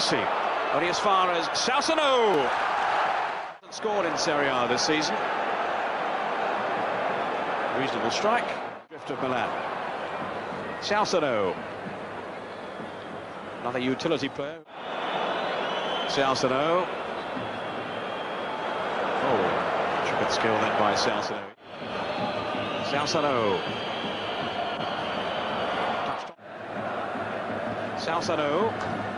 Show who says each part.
Speaker 1: Rossi, only as far as Salsano. Hasn't scored in Serie A this season. Reasonable strike. Drift of Milan. Salsano. Another utility player. Salsano. Oh, good skill then by Salsano. Salsano. Salsano.